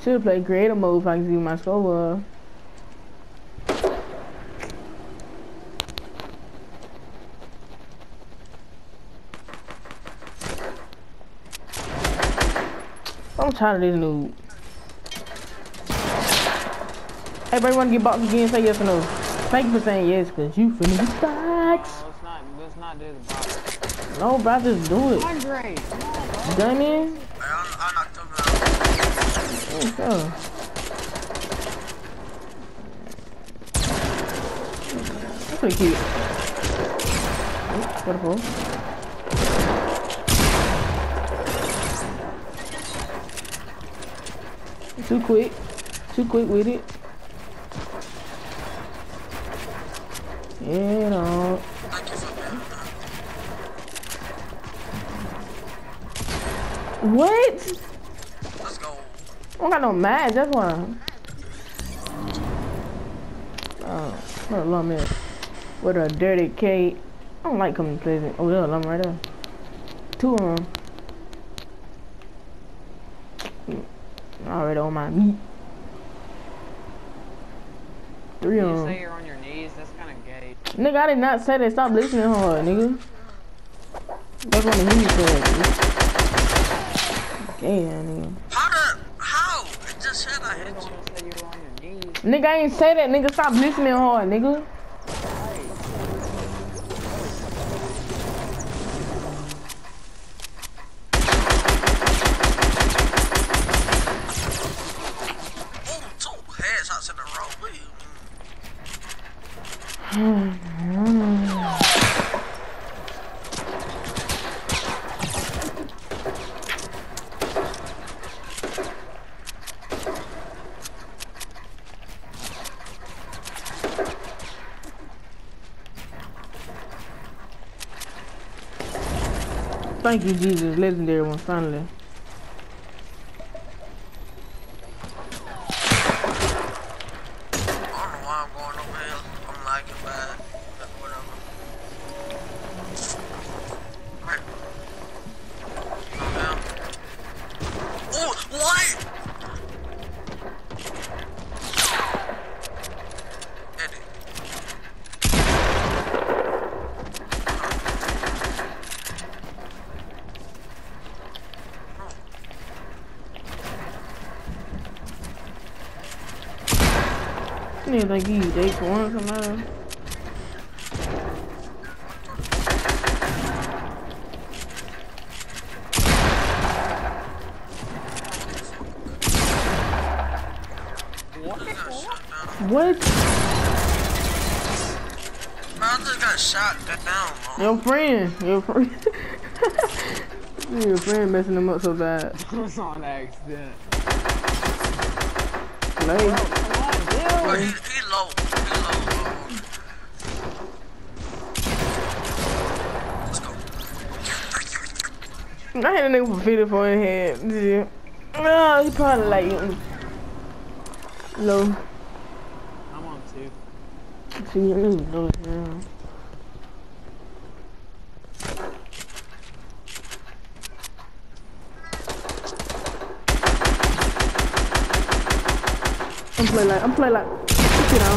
Should've played creative mode if I can see what my score was. I'm tired of this noob. Hey, bro, you wanna get boxed again? Say yes or no. Thank you for saying yes, cause you finna get boxed. Let's not do the box. No, bro, just do it. Andre, Done in? I knocked him down. Okay. That's pretty cute. What a ball. Too quick with it. Yeah, no. Thank you for being What? Let's go. I don't got no match, that's why. Oh, what a lump is. With a dirty cake. I don't like coming to Pleasant. Oh, there's a lump right there. Two of them. Already on my meat. Three of you them. say you're on your knees, that's kind of gay. Nigga, I did not say that. Stop listening hard, nigga. That's what he said. Damn, nigga. How? It just said I hit You're the you. one that said you were on your knees. Nigga, I ain't say that. Nigga, stop listening hard, nigga. Oh, two headshots in a row. What do you Thank you, Jesus. Legendary one, finally. I don't know why I'm going over here. I'm lagging bad. But whatever. Right. Oh, what? Eddie. Nigga think he day for one somebody. What? Bro, I just got shot down, bro. Your friend. Your friend messing him up so bad. It was on accident. Like, Bro, he low. He low. Let's go. I had a nigga for 54 in head. Yeah. Oh, he probably like low. I'm on 2. See, you know, yeah. I'm play like, sit down.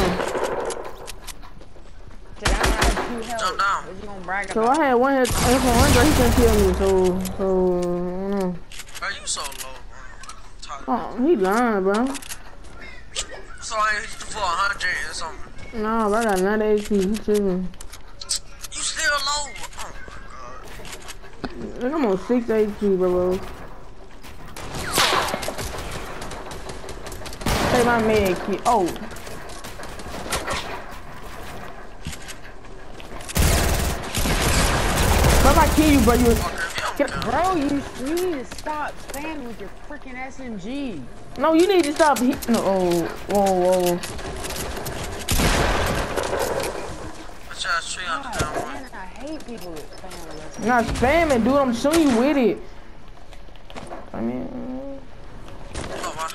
Sit down, I have 2 health. Jump down. What you gonna brag So about? I had one hit, he couldn't kill me, so, I don't know. Bro, you so low, bro. I'm tired. Oh, he lying, bro. So I hit you for 100 or something. Nah, bro, I got 90 HP, he tripping. You still low? Oh my god. Look, I'm on 6 HP, bro. Take my med kit. Oh. Bro, if I kill you, bro, you get. Bro, you need to stop spamming with your freaking SMG. No, you need to stop. No, oh, whoa. What's your tree on the God, down one? man, I hate people that spam with SMG. Not spamming, dude. I'm showing you with it. I mean. Oh, wow.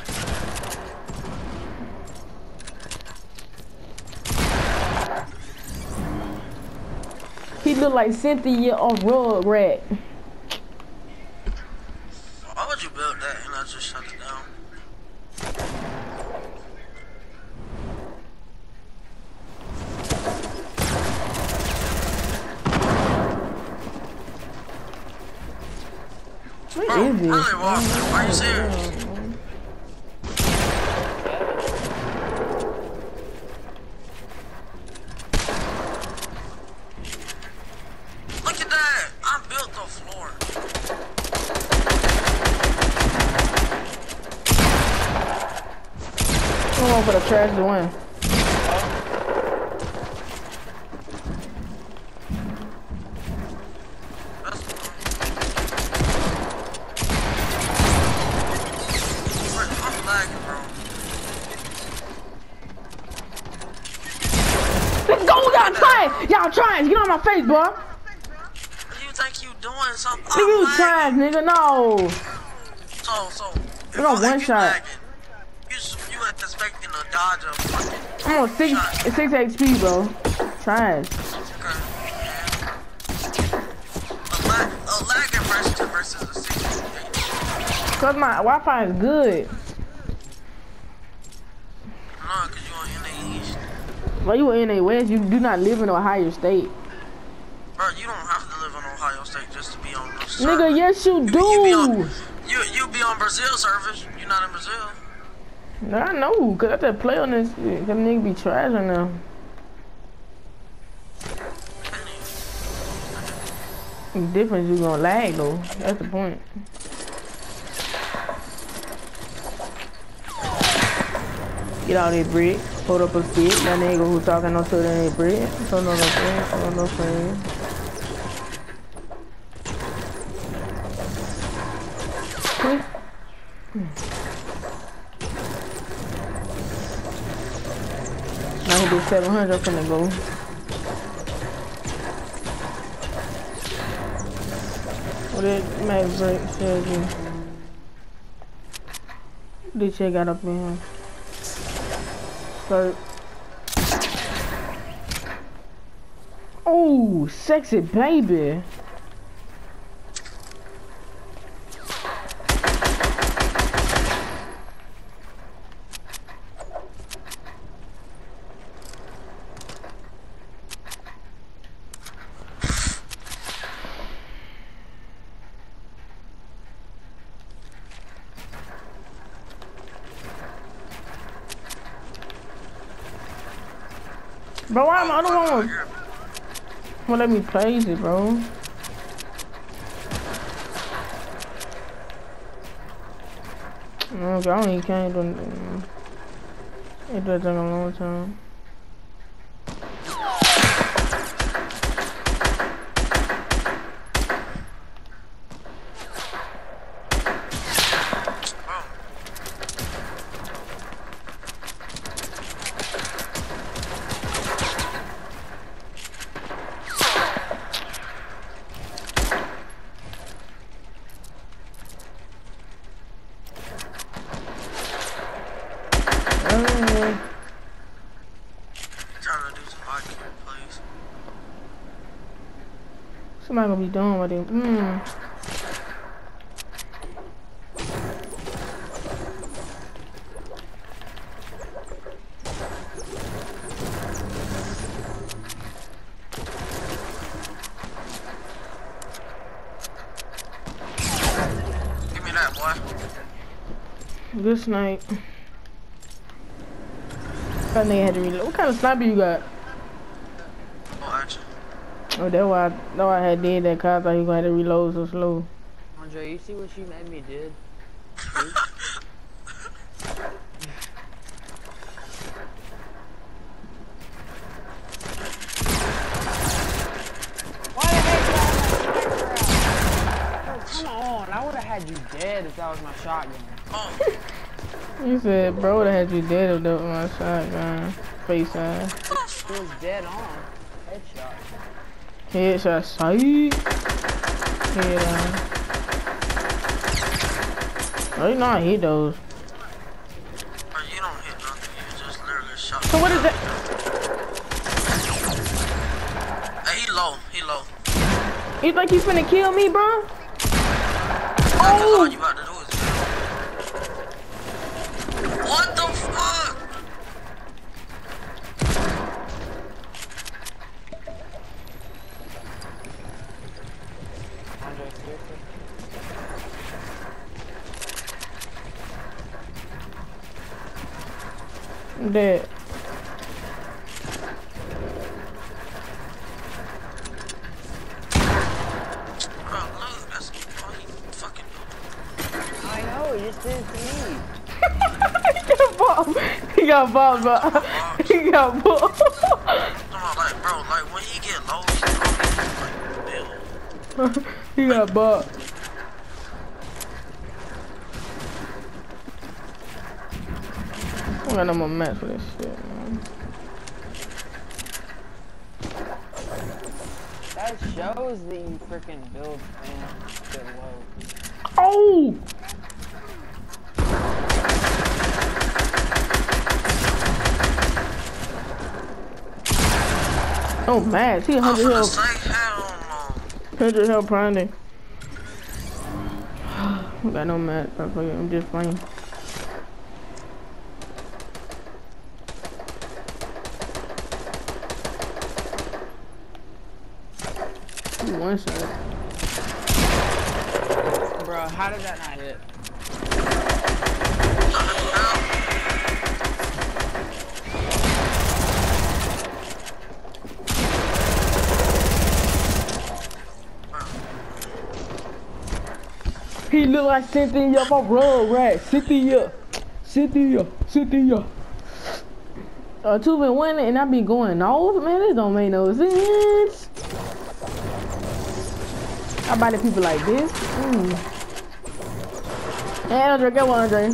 He look like Cynthia or Rugrat. Why would you build that and I just shut it down? What Bro, is this? really, Walker? Are you serious? Look at that! I built the floor. Come on for the trash to win. I'm lagging, bro. Let's go, y'all trying! Y'all trying! Get on my face, bro! You think you doing something? Nigga, you trying, nigga, no! So, if You got one you shot. lagging, you expecting a dodge of fucking I'm on 6 HP, bro. Trash. okay. A lagging versus a 68. Cause my Wi-Fi is good. No, cause you on in the east. Well, you in a West, you do not live in Ohio State. Bro, you don't have to live in Ohio State just to be on the server. Nigga, yes you do. You be on Brazil service. You're not in Brazil. I know, cause I just play on this shit. Cause nigga be trash right now. The difference you gonna lag though. That's the point. Get out that brick. Hold up a stick. That nigga who talking no to that brick. So no friend. So no friend. Now he did 700. I'm finna go. What did Max break said you? This shit got up in here. Start. Oh, sexy baby. Bro, why am I the one won't let me place it, bro? Okay, I don't even can't do it. It does take a long time. Somebody gonna be done with it. Give me that, boy. Good snipe. That nigga had to reload. What kind of sniper you got? Oh, that's why I had did that, cause I thought you gonna have to reload so slow. Andre, you see what she made me did? Why the heck did I have my sniper out? Come on, I would have had you dead if that was my shotgun. Oh. You said, bro, would have had you dead if that was my shotgun. Face ass. It was dead on. Headshot. Headshot sight. Head on. Oh, you know I hit those. Bro, you don't hit nothing. You just literally shot. So what is that? Hey, he low. He low. You think you finna kill me, bro? All you about to do is what? I'm dead. Bro, look, that's all he fucking I know, he just did it to me. He got bombed, bro. He got bombed. no, like, bro, like, when he get low, he's like, build. He got bombed. I got no more mats for this shit, man. That shows that you freaking build and get low. Oh! Oh, mad. He 100 I'm health. say, hell 100 health grinding. I got no mats. I'm just playing. One shot. Bro, how did that not hit? He look like Cynthia from Rugrats. Cynthia. 2 been winning and I be going off, man. This don't make no sense. I buy the people like this. Hey, Andre, get one, Andre.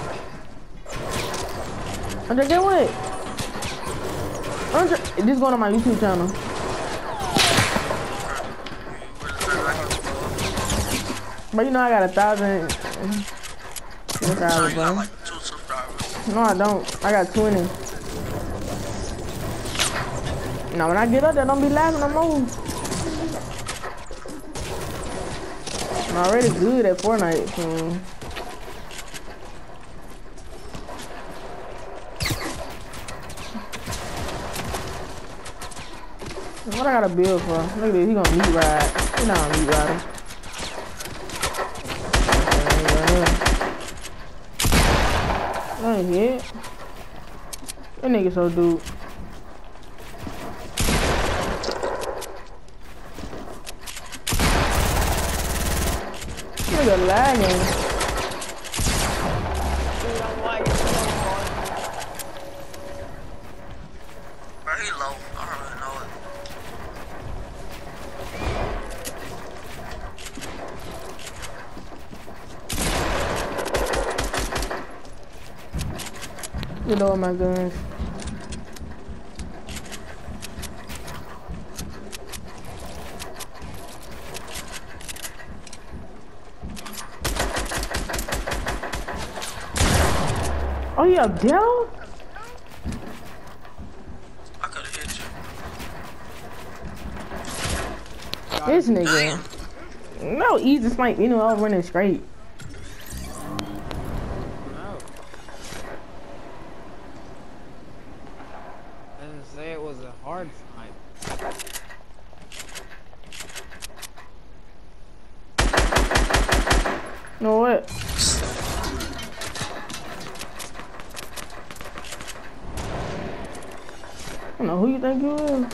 Andre, get what? Andre, this going on my YouTube channel. But you know I got 1,000. no. Like 2 subscribers. No, I don't. I got 20. Now when I get up there, don't be laughing no more. I'm already good at Fortnite, so. What I gotta build for? Look at this, he gonna meat ride. He not gonna meat rider. Ain't hit. That nigga so dude. Nigga lagging. Dude, I'm lagging so hard. Bro, he low. I already know it. You know my guns. Oh, you up there? I could've hit you. This nigga. No, easy snipe. You know, I was running straight. No. I didn't say it was a hard snipe. You know what? I don't know who you think you is.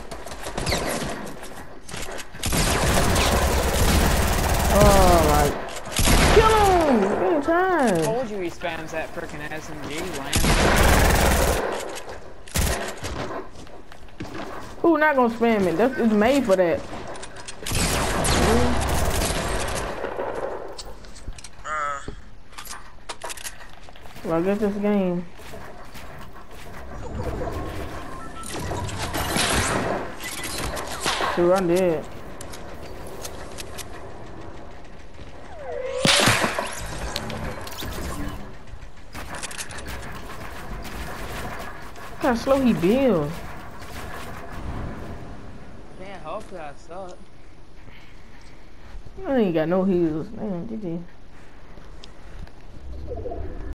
Oh my. Kill him! Anytime. I told you he spams that freaking SMG, Lance. Who not gonna spam it? It's made for that. Well, get this game. Dude, I'm dead. Look how slow he builds. Can't help that I suck. I ain't got no heals. Damn, GG.